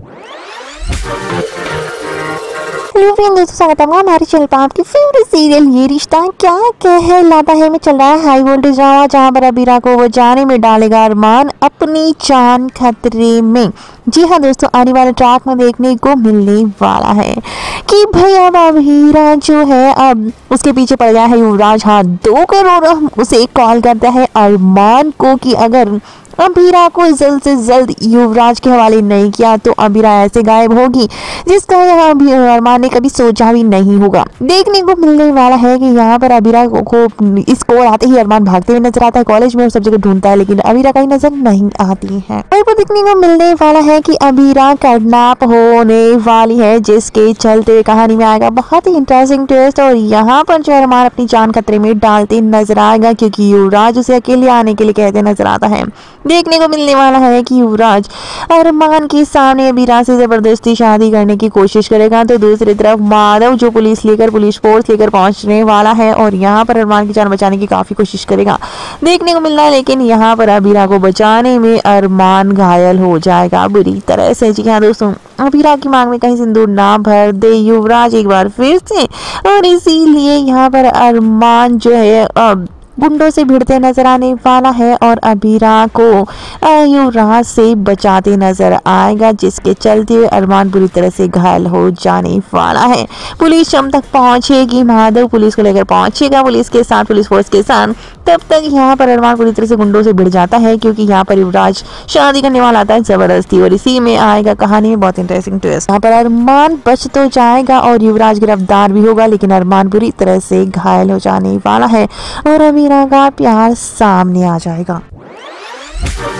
Hello friend, दोस्तों स्वागत है हमारे चैनल पर। आपकी फेवरेट सीरियल ये रिश्ता क्या कहलाता है में चल रहा है हाई वोल्टेज ड्रामा, जहां पर अबीरा को वो जाने में डालेगा अरमान अपनी जान खतरे में। जी हाँ दोस्तों, आने वाले ट्रैक में देखने को मिलने वाला है कि भाई अब अबीरा जो है अब उसके पीछे पड़ गया है युवराज। हाँ, 2 करोड़ उसे कॉल करता है अरमान को कि अगर अबीरा को जल्द से जल्द युवराज के हवाले नहीं किया तो अबीरा ऐसे गायब होगी जिसका यहाँ अरमान ने कभी सोचा भी नहीं होगा। देखने को मिलने वाला है कि यहाँ पर अबीरा को इस कॉल आते ही अरमान भागते हुए नजर आता है कॉलेज में और सब जगह ढूंढता है, लेकिन अबीरा कहीं नजर नहीं आती है। और देखने को मिलने वाला है कि अबीरा किडनैप होने वाली है, जिसके चलते कहानी में आएगा बहुत ही इंटरेस्टिंग ट्विस्ट। और यहाँ पर जो अरमान अपनी जान खतरे में डालते नजर आएगा क्योंकि युवराज उसे अकेले आने के लिए कहते नजर आता है। देखने को मिलने वाला है कि युवराज अरमान के सामने अबीरा से जबरदस्ती शादी करने की कोशिश करेगा, तो दूसरी तरफ माधव जो पुलिस फोर्स लेकर पहुंचने वाला है और यहाँ पर अरमान की जान बचाने की काफी कोशिश करेगा। देखने को मिल रहा है, लेकिन यहाँ पर अबीरा को बचाने में अरमान घायल हो जाएगा बुरी तरह से। जी हाँ दोस्तों, अबीरा की मांग में कहीं सिंदूर ना भर दे युवराज एक बार फिर से, और इसीलिए यहाँ पर अरमान जो है गुंडों से भिड़ते नजर आने वाला है और अबीरा को युवराज से बचाते नजर आएगा, जिसके चलते हुए अरमान बुरी तरह से घायल हो जाने वाला है। पुलिस शाम तक पहुंचेगी, माधव पुलिस को लेकर पहुंचेगा पुलिस के साथ, पुलिस फोर्स के साथ। तब तक यहाँ पर अरमान पूरी तरह से गुंडों से भिड़ जाता है क्योंकि यहाँ पर युवराज शादी करने वाला आता है जबरदस्ती, और इसी में आएगा कहानी में बहुत इंटरेस्टिंग ट्विस्ट। यहाँ पर अरमान बच तो जाएगा और युवराज गिरफ्तार भी होगा, लेकिन अरमान बुरी तरह से घायल हो जाने वाला है और अबीरा का प्यार सामने आ जाएगा।